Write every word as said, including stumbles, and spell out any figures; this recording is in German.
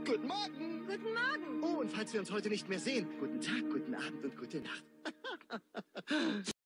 Guten Morgen. Guten Morgen. Oh, und falls wir uns heute nicht mehr sehen, guten Tag, guten Abend und gute Nacht.